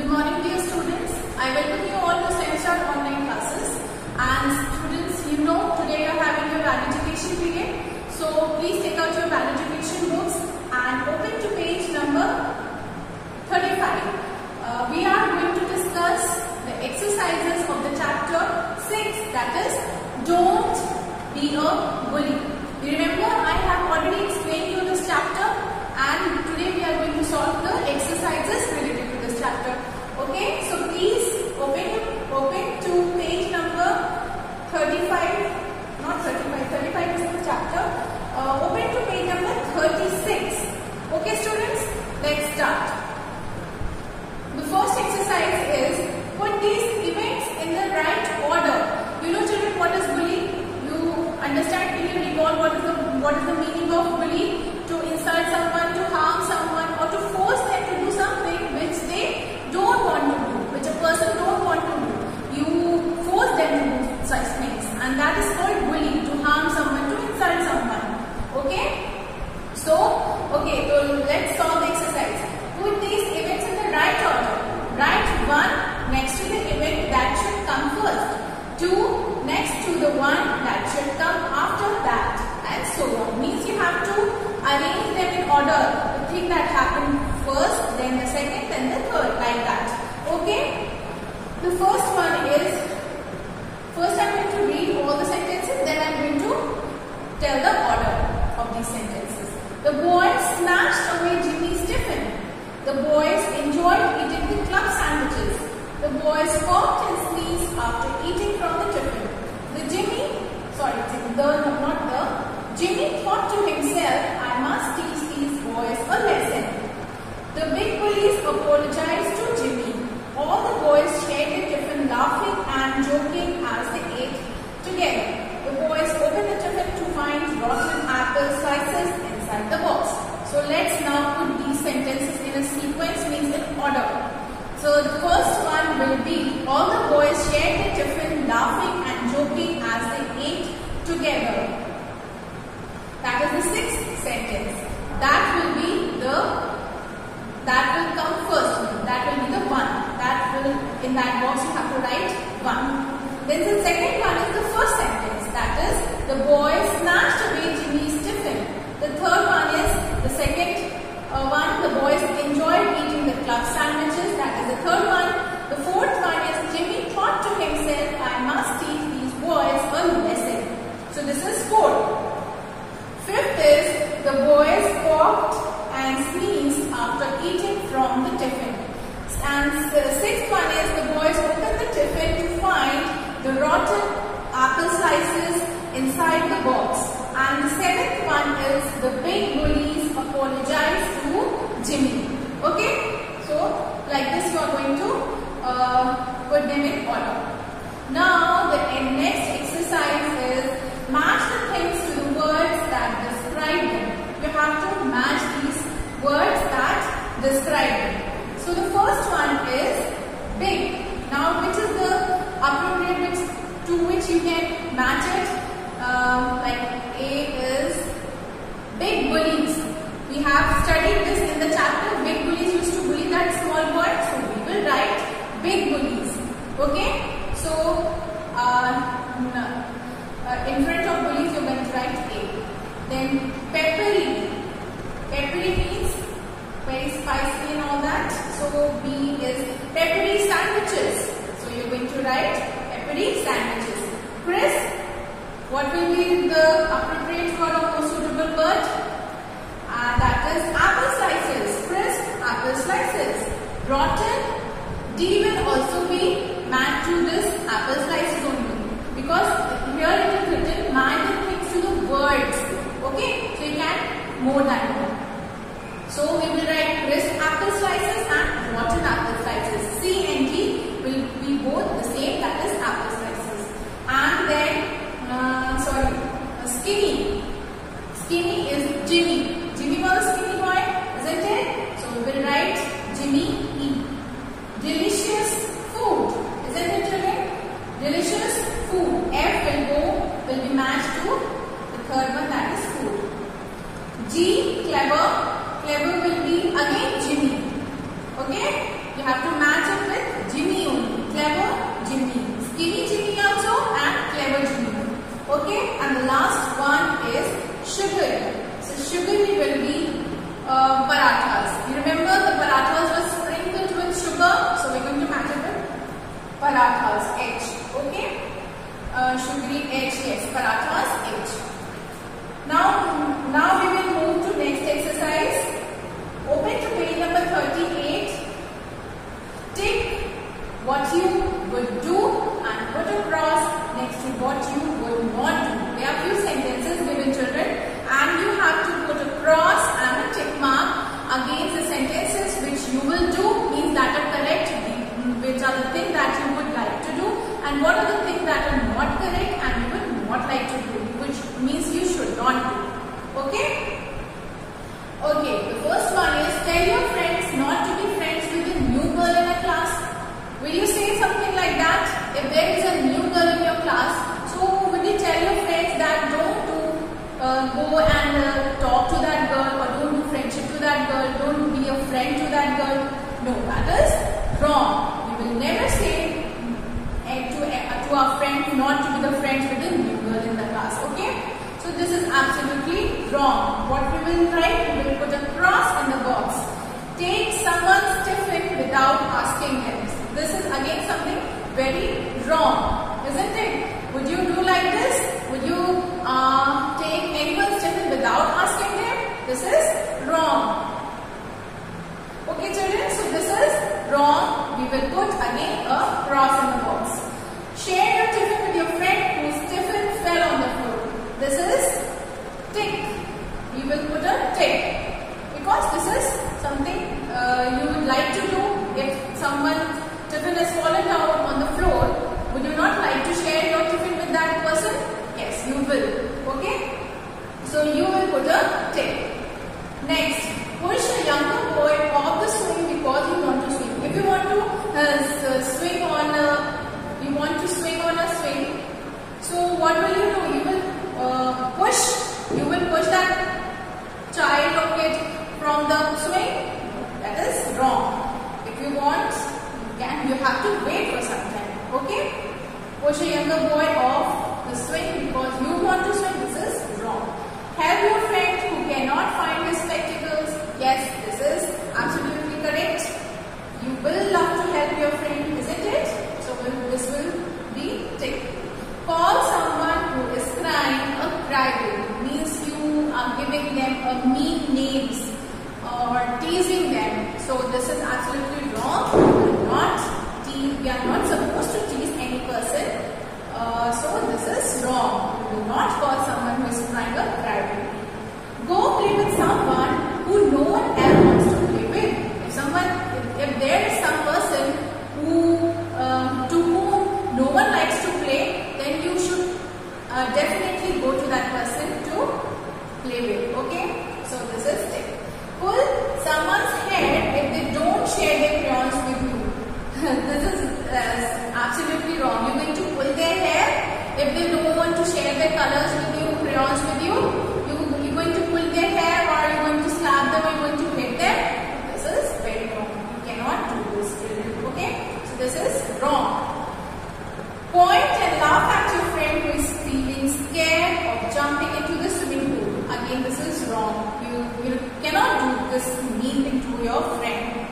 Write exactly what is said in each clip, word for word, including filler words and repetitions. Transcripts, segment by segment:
morning, dear students. I welcome you all to Semester online classes. And students, you know today you are having your value education period. So please take out your value education books and open to page number thirty-five. Uh, we are going to discuss the exercises of the chapter six, that is, don't be a bully. You remember I have already explained you this chapter, and today we are going to solve the exercises related to this chapter. Okay, so please open open to page number thirty-five, not thirty-five, thirty-five is the chapter. Uh, open to page number thirty-six. Okay students, let's start. The first exercise is put these events in the right order. You know children what is bullying? You understand, can you recall what is the what is the meaning of bullying? To insult someone, to harm someone, or to force them to do something which they don't want to do, which a person don't want to do. You force them to do such things, and that is called bullying, to harm someone, to insult someone. Okay? So, okay, so let's solve the exercise. Put these events in the right order. Write one next to the event that should come first, two next to the one that should come after that, and so on. Means you have to arrange them in order. The thing that happened first, then the second, then the third, like that. Okay? The first one is, first I am going to read all the sentences, then I am going to tell the order of these sentences. The boys snatched away Jimmy's tiffin. The boys enjoyed eating the club sandwiches. The boys coughed and sneezed after eating from the tiffin. The Jimmy, sorry, the, not the, Jimmy thought to himself, I must teach these boys a lesson. The big bullies apologized to Jimmy. All the boys shared the tiffin, laughing and joking as they ate together. The boys opened the tiffin to find rotten apple slices inside the box. So let's now put these sentences in a sequence, means in order. So the first one will be, all the boys shared the tiffin, laughing and joking as they ate together. That is the sixth sentence. That will be the, that will come first. That will be the one. That will, in that box you have to write one. Then the second one is the first sentence. That is, the boys snatched away Jimmy's tiffin. The third one is, the second uh, one, the boys enjoyed eating the club sandwiches. That is the third one. The fourth one is, Jimmy thought to himself, I must teach these boys a lesson. So this is four. Fifth is, the boys coughed and sneezed after eating from the tiffin. And the sixth one is, the boys opened the tiffin to find the rotten apple slices inside the box. And the seventh one is, the big bullies apologized to Jimmy. Okay? So, like this you are going to uh, put them in order. Now, the next exercise is, match the things to the words that describe them. You have to match these words that describe them. So the first one is big. Now which is the appropriate which, to which you can match it? Um, like A is big bullies. We have studied this in the chapter. Big bullies used to bully that small boy. So we will write big bullies. Okay? So uh, Uh, in front of bullies you are going to write A. Then peppery. Peppery means very spicy and all that. So B is peppery sandwiches. So you are going to write peppery sandwiches. Crisp. What will be the appropriate word or most suitable word? Uh, that is apple slices. Crisp apple slices. Rotten. D will also be matched to this apple slices only. Because here it is written, match the things to the words. Okay? So you can more than one. So we will write crisp apple slices and rotten apple slices. C and D will be both the same, that is apple slices. And then, uh, sorry, uh, skinny. Skinny is Jimmy. Jimmy was a skinny boy, isn't it? So we will write Jimmy E. Delicious food. Isn't it children? Delicious food. F will go, will be matched to the third one, that is food. G, clever. Clever will be again Jimmy. parathas, H. Okay. Uh, sugary H, yes, parathas H. Now, now we will move to next exercise. Open to page number thirty-eight. Tick what you would do and put a cross next to what you would not do. There are few sentences given, children, and you have to put a cross and a tick mark against the sentences which you will do, means that are correct, which are the things that you would like to do, and what are the things that are not correct and you would not like to do, which means you should not do. Okay? Okay, the first one is tell your friends not to be friends with a new girl in a class. Will you say something like that? If there is a new girl in your class, so will you tell your friends that don't do, uh, go and uh, talk to that girl, or don't do friendship to that girl, don't be a friend to that girl? No, that is wrong. We will never say uh, to, uh, to our friend not to be the friends with a new girl in the class. Okay? So this is absolutely wrong. What we will write? We will put a cross in the box. Take someone's tiffin without asking them. This is again something very wrong, isn't it? Would you do like this? Would you uh, take anyone's tiffin without asking them? This is wrong. Okay, children, so this is wrong. We will put again a cross in the box. Share your tiffin with your friend whose tiffin fell on the floor. This is tick. We will put a tick because this is something uh, you would like to do. If someone's tiffin has fallen down on the floor, would you not like to share your tiffin with that person? Yes, you will. Okay? So you will put a tick. Next, push a younger boy off the swing because you want to swing. If you want to uh, swing on a, you want to swing on a swing, so what will you do? You will uh, push, you will push that child or kid from the swing. That is wrong. If you want, Can, you have to wait for some time. Okay? Push a younger boy off the swing because you want to swing. This is wrong. Help your friend who cannot find his spectacles. Yes, this is absolutely correct. You will love to help your friend, isn't it? So this will be tick. Call someone who is crying a crybaby. Means you are giving them a mean names or teasing them. So this is absolutely wrong. Not tease, we are not supposed to tease any person. Uh, so this is wrong. We will not call someone who is crying a crybaby. Go play with someone who no one else wants to play with. If someone, if, if there is some person who um, to whom no one likes to play, then you should uh, definitely go to that person to play with. Okay? So this is it. Pull someone's hair if they don't share their crayons with you. This is uh, absolutely wrong. You're going to pull their hair if they don't want to share their colors with you, crayons with you. You, you're going to pull their hair, or you're going to slap them, or you're going to hit them. This is very wrong. You cannot do this. Okay? So this is wrong. Point and laugh at your friend who is feeling scared of jumping into the swimming pool. Again, this is wrong. You, you cannot do this mean thing to your friend.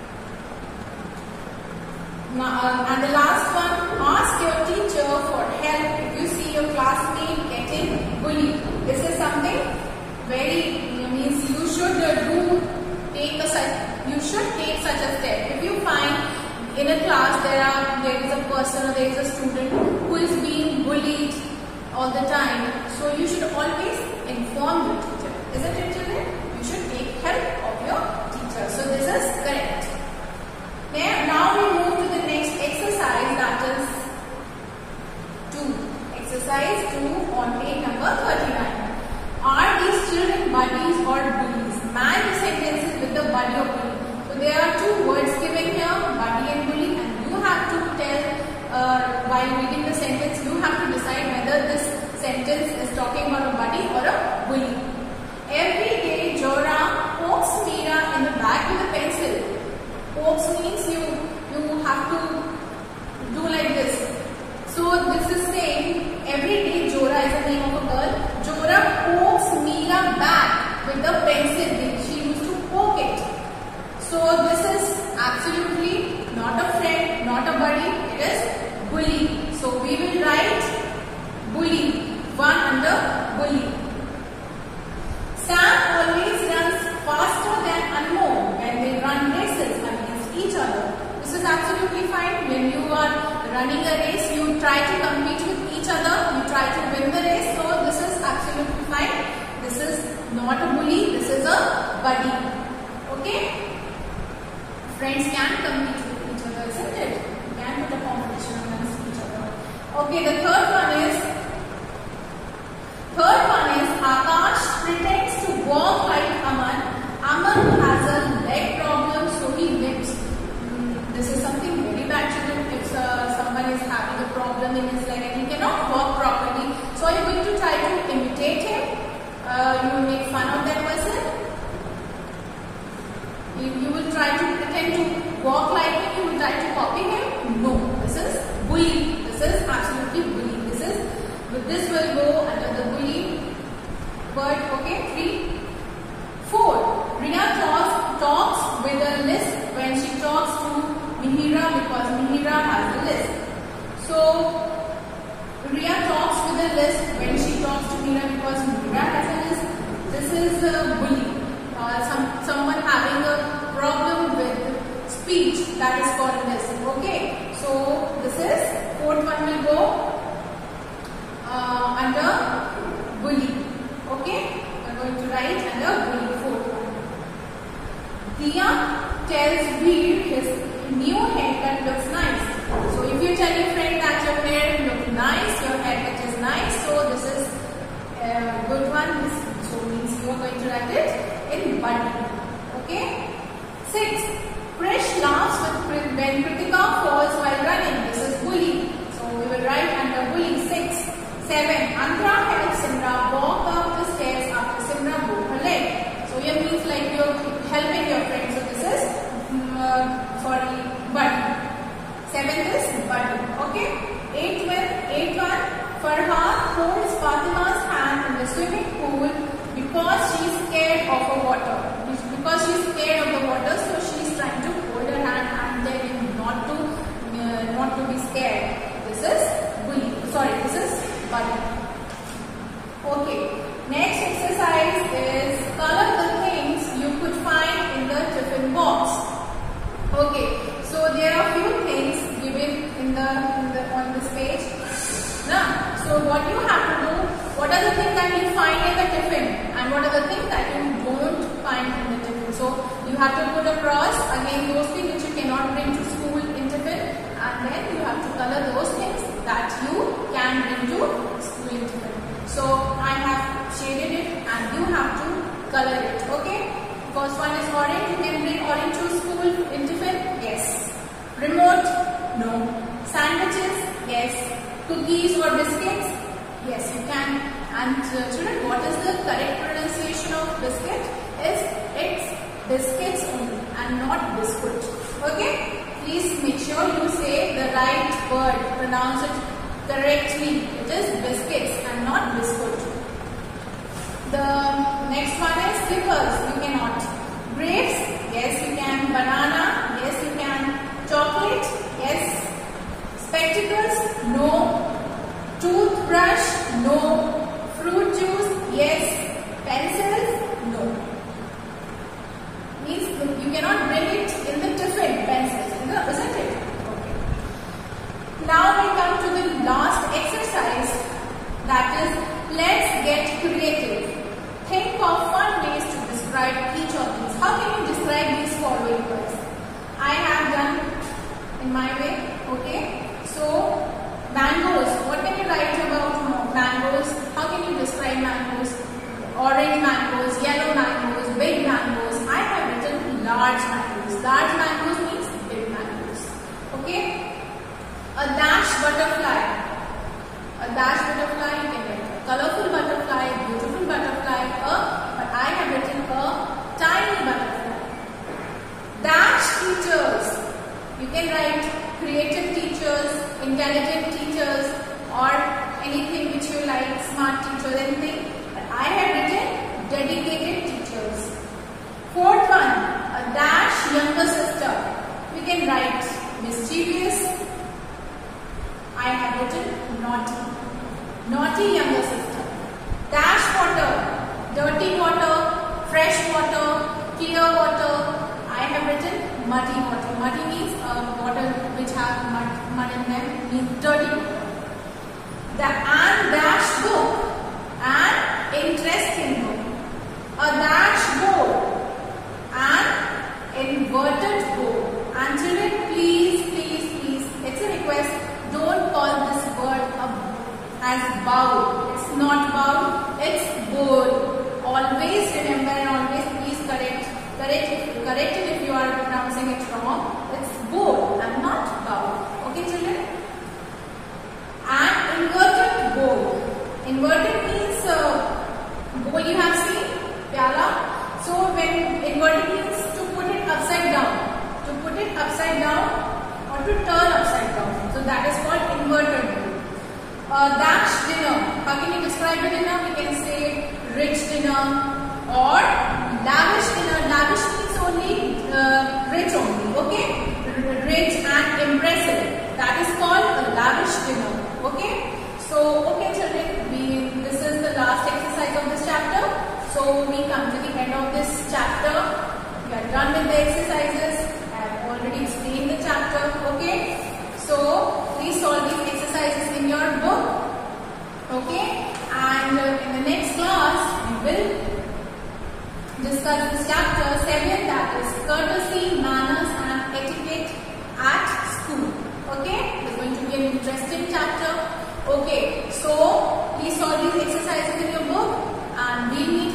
Now, uh, and the last one, ask your teacher for help if you see your classmate getting bullied. This is something very, means you should uh, do, take a such, you should take such a step. If you find in a class there are, there is a person or there is a student who is being bullied all the time, so you should always inform your teacher. Isn't it, children? You should take help of your teacher. So this is correct. Now, now we move to the next exercise, that is two. Exercise two on page number thirty-nine. Are these children buddies or bullies? Match the sentences with the buddy or bully. So there are two words given here, buddy and bully, and you have to tell uh, while reading the sentence, you have to decide whether this sentence is talking about a buddy or a bully. Every day, Jora pokes Meera in the back with a pencil. Pokes means you you have to do like this. So this is saying every day Jora is the name of a girl. Jora pokes Meera back with the pencil. She used to poke it. So this is absolutely not a friend, not a buddy. It is running a race, you try to compete with each other, you try to win the race, so this is absolutely fine. This is not a bully, this is a buddy. Okay? Friends can compete with each other, isn't it? You can put a competition against each other. Okay, the third one is, third one is Akash pretends to walk like Aman. Aman has a leg problem, so he limps. Mm, this is something very bad, children. If uh, someone is having a problem in his leg and he cannot walk properly, so are you going to try to imitate him? Uh, you will make fun of that person? You, you will try to pretend to walk like him, you will try to copy him? No, this is bully. This is absolutely bully. This is, but this will go under the bully word. Okay, three. Four. Riya talks, talks with a lisp when she talks to Mihira because Mihira has a lisp. So, Riya talks with a lisp when she talks to Mihira because Mihira has a lisp. This is a bully. Uh, some, someone having a problem with speech, that is called a lisp. Okay, so this is, fourth one will go uh, under bully. Okay, we are going to write under bully, fourth one. Diya tells Veer his new haircut looks nice. So if you tell your friend that your hair looks nice, your haircut is nice, so this is a good one. This so means you are going to write it in buddy. Okay. Six. Krish laughs with when Kritika falls while running. This is bully. So we will write under bully. Six. Seven. Andhra helps Simra walk up the stairs after Simra broke her leg. So here means like you're helping your friend. So this is um, uh, sorry buddy. Seventh is buddy. Okay. Eighth one. Eighth one. Farhan holds Fatima's hand in the swimming pool because she is scared of the water. Because she is scared of the water, so she is trying to hold her hand and tell him not to uh, not to be scared. This is bully. Sorry, this is buddy. Okay. Next exercise is color the things you could find in the tiffin box. Okay. So there are few things given in the, in the on this page. Now, so what you have to do? What are the things that you find in the tiffin, and what are the things that you don't find in the tiffin? So you have to put across again those things which you cannot bring to school in tiffin, and then you have to color those things that you can bring to school in tiffin. So I have shaded it, and you have to color it. Okay. First one is orange. You can bring orange to school in tiffin. Yes. Remote? No. Sandwiches? Yes. Cookies or biscuits? Yes, you can. And uh, children, what is the correct pronunciation of biscuit? Is it's biscuits only and not biscuit. Okay? Please make sure you say the right word. Pronounce it correctly. It is biscuits and not biscuit. The next one is slippers. You cannot. Grapes? Yes, you can. Banana? Yes, you can. Chocolate? Yes. Spectacles? No. Toothbrush? No. Fruit juice? Yes. Pencils? No. Means you cannot bring it in the tiffin, pencils, isn't it? Okay. Now we come to the last exercise, that is, let's get creative. Think of fun ways to describe each of these. How can you describe these following words? I have done in my way. Okay. So, mangoes. What can you write about mangoes? How can you describe mangoes? Orange mangoes, yellow mangoes, big mangoes. I have written large mangoes. Large mangoes means big mangoes. Okay? A dash butterfly. A dash butterfly, you can write a colorful butterfly, beautiful butterfly, a, but I have written a tiny butterfly. Dash teachers. You can write creative teachers, intelligent teachers, or anything which you like, smart teachers, anything. But I have written dedicated teachers. Fourth one, a dash younger sister. We can write mischievous. I have written naughty. Naughty younger sister. Dash water, dirty water, fresh water, clear water. I have written muddy water. Muddy means uh, water which have mud, mud in them, means dirty water. The an dash book, an interesting book. A dashboard, an inverted board. And children, please, please, please, it's a request, don't call this word a, as bowl. It's not bowl, it's board. Always remember and always please correct, correct, correct it if you are pronouncing it wrong. It's board and not bowl. Okay, children? An inverted bowl. Inverted means uh, bowl you have seen, pyala. So when inverted means to put it upside down, to put it upside down or to turn upside down. So that is called inverted bowl. Uh, dash dinner. How can you describe a dinner? We can say rich dinner or lavish dinner. Lavish means only uh, rich only. Okay, rich and impressive. That is called a lavish dinner. Okay. So okay, children. We this is the last exercise of this chapter. So we come to the end of this chapter. We are done with the exercises. I have already explained the chapter. Okay. So please solve these exercises in your book. Okay. And uh, in the next class we will discuss this chapter seven, that is courtesy, manners and etiquette at school. Okay. It's going to be an interesting chapter. Okay. So please solve these exercises in your book and we meet